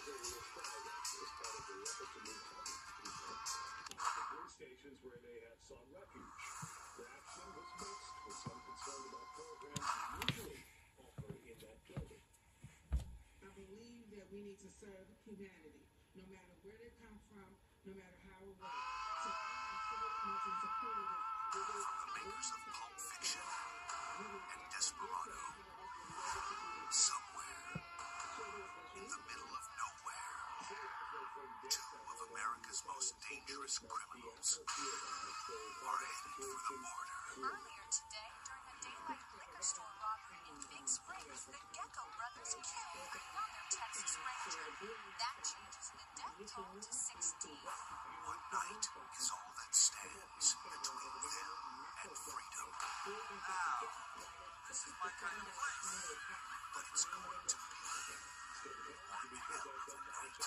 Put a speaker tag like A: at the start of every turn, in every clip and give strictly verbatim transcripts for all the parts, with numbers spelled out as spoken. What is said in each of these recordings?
A: Stations where they have sought refuge. Reaction was mixed, with some concerned about programs usually offered in that building.
B: I believe that we need to serve humanity, no matter where they come from, no matter how it works. So I'm so much in support of this.
C: From the makers of Pulp Fiction and Desperado, somewhere in the middle of nowhere, two of America's most dangerous criminals are headed for the border.
D: Earlier today, during a daylight liquor store robbery in Big Springs, the Gecko brothers killed another Texas Ranger. That changes the death toll to sixteen.
C: One night is all that stands between them and freedom. Now, this is my kind of life, but it's going to be one hell of a night.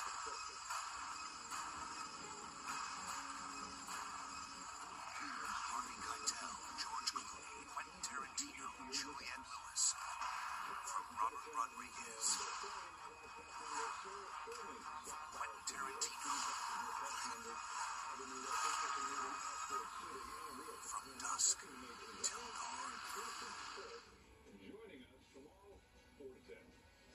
C: Harvey Keitel, George Clooney, Quentin Tarantino, Juliette Lewis. From Robert Rodriguez, Quentin Tarantino. From dusk till dawn.
A: Joining us from all four to ten.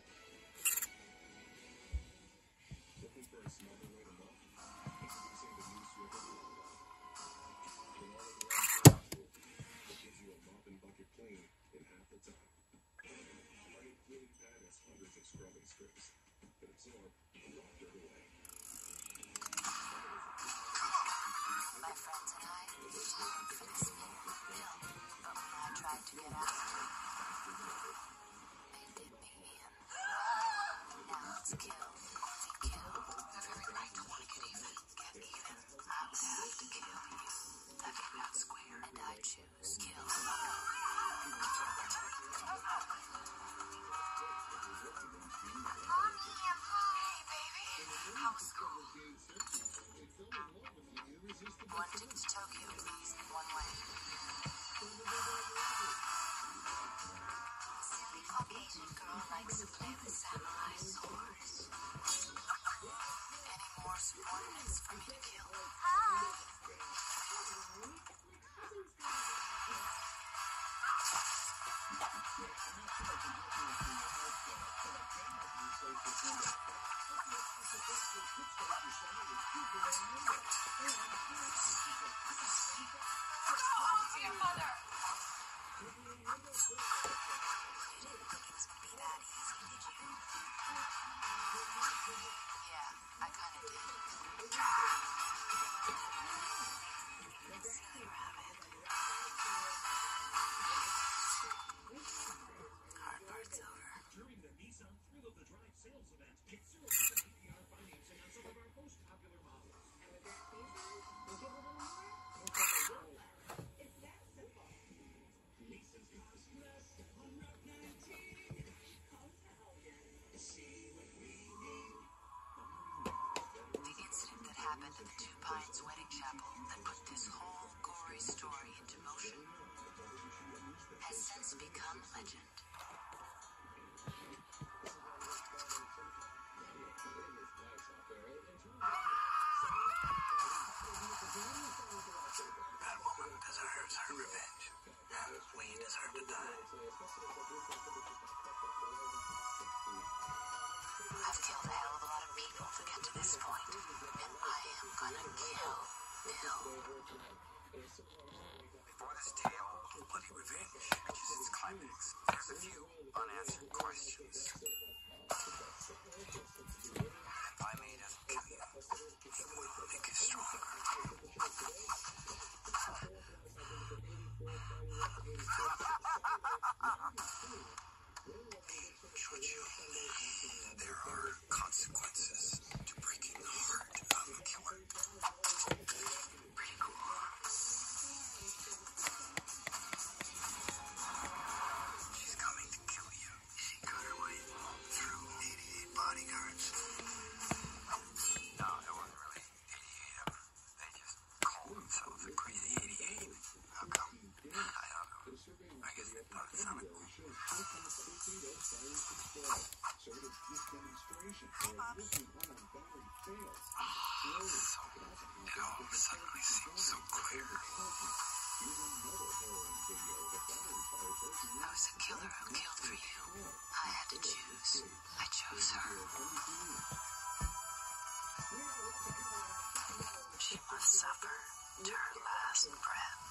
A: Looking for a smarter way to love? Introducing the new Swiffer Lawnmower. The all-in-one tool that gives you a mop and bucket clean in half the time. Mighty clean pad has hundreds of scrubbing strips that absorb a lot of dirt away.
D: My friends and I longed for this thing, Bill, but when I tried to get out, they did me in. Now it's kill or be killed.
C: You have every right to want to get even.
D: Get even. I would have to kill you.
C: That came out square.
D: And I choose kill. Mommy, I'm home. Hey, baby. How was school? One ticket to Tokyo, please, one way. Silly Caucasian girl likes to play with samurai swords. Any more subordinates for me to kill? Hi! Oh, your mother! You didn't think it was gonna be that easy, did you? Yeah, I kinda did. See you, Rabbit. Hard part's over.
A: During the Nissan Thrill of the Drive sales event, get zero percent A P R financing on some of our most popular models.
B: And with this season, we'll give a little more, we'll give a little less. It's that simple.
A: Lisa's Cars Plus on Route nineteen. Come to Elgin. See what we need.
D: The incident that happened at the Two Pines wedding chapel that put this whole gory story into motion has since become legend.
C: That woman deserves her revenge. And we deserve to die.
D: I've killed a hell of a lot of people to get to this point, and I am gonna kill Bill.
C: Before this tale of bloody revenge reaches its climax, there's a few unanswered questions. If I made him kill you, it would make it stronger. Giorgio, there are consequences to breaking the heart of a killer.
D: Pretty cool.
C: She's coming to kill you.
D: She got her way lose her. She must suffer to her last breath.